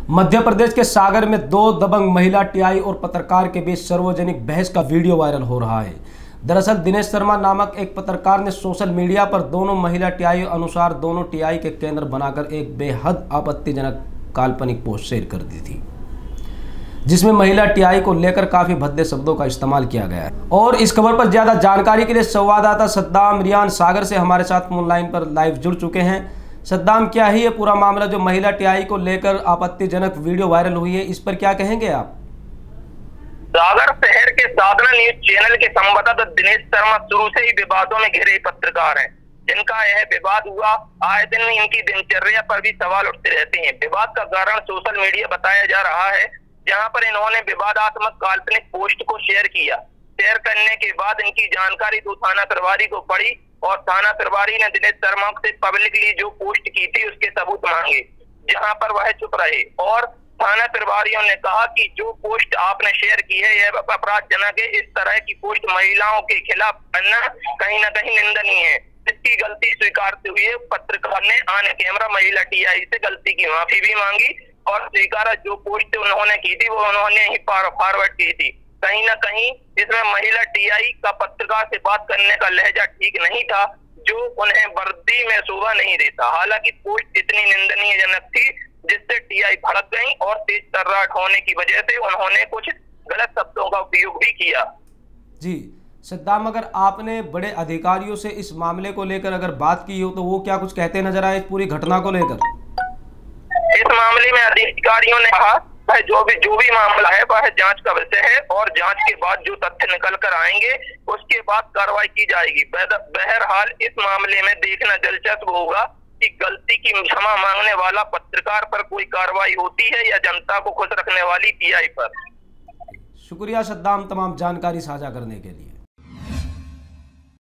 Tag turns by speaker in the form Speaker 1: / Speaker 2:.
Speaker 1: मध्य प्रदेश के सागर में दो दबंग महिला टीआई और पत्रकार के बीच सार्वजनिक बहस का वीडियो वायरल हो रहा है। दरअसल दिनेश शर्मा नामक एक पत्रकार ने सोशल मीडिया पर दोनों महिला टीआई अनुसार दोनों टीआई के केंद्र बनाकर एक बेहद आपत्तिजनक काल्पनिक पोस्ट शेयर कर दी थी, जिसमें महिला टीआई को लेकर काफी भद्दे शब्दों का इस्तेमाल किया गया है। और इस खबर पर ज्यादा जानकारी के लिए संवाददाता सद्दाम रियान सागर से हमारे साथ फोन लाइन पर लाइव जुड़ चुके हैं। सद्दाम, क्या ही ये पूरा मामला जो महिला टीआई को लेकर आपत्तिजनक वीडियो वायरल हुई है, इस पर क्या कहेंगे आप?
Speaker 2: सागर शहर के साधना न्यूज चैनल के संवाददाता दिनेश शर्मा शुरू से ही विवादों में घिरे पत्रकार हैं, जिनका यह विवाद हुआ आए दिन इनकी दिनचर्या पर भी सवाल उठते रहते हैं। विवाद का कारण सोशल मीडिया बताया जा रहा है, जहां पर इन्होंने विवादात्मक काल्पनिक पोस्ट को शेयर किया। शेयर करने के बाद इनकी जानकारी तो थाना प्रभारी को पड़ी और थाना प्रभारी ने दिनेश शर्मा से पब्लिकली जो पोस्ट की थी उसके सबूत मांगे, जहां पर वह चुप रहे। और थाना प्रभारियों ने कहा कि जो पोस्ट आपने शेयर की है यह अपराधजनक है। इस तरह की पोस्ट महिलाओं के खिलाफ करना कहीं न कहीं निंदनीय है। इसकी गलती स्वीकारते हुए पत्रकार ने ऑन कैमरा महिला टीआई से गलती की माफी भी मांगी और स्वीकारा जो पोस्ट उन्होंने की थी वो उन्होंने ही फॉरवर्ड की थी। कहीं न कहीं इसमें महिला टीआई का पत्रकार से बात करने का लहजा ठीक नहीं था, जो उन्हें वर्दी में शोभा नहीं देता। हालांकि पोस्ट इतनी निंदनीयजनक थी जिससे टीआई भड़क गई और तेज तर्राट होने की वजह से उन्होंने कुछ गलत शब्दों का उपयोग भी किया।
Speaker 1: जी सद्दाम, अगर आपने बड़े अधिकारियों से इस मामले को लेकर अगर बात की हो तो वो क्या कुछ कहते नजर आए इस पूरी घटना को लेकर?
Speaker 2: इस मामले में अधिकारियों ने कहा है जो भी मामला है वह जांच का विषय है और जांच के बाद जो तथ्य निकल कर आएंगे उसके बाद कार्रवाई की जाएगी। बहरहाल इस मामले में देखना दिलचस्प होगा कि गलती की क्षमा मांगने वाला पत्रकार पर कोई कार्रवाई होती है या जनता को खुश रखने वाली टीआई पर।
Speaker 1: शुक्रिया सद्दाम तमाम जानकारी साझा करने के लिए।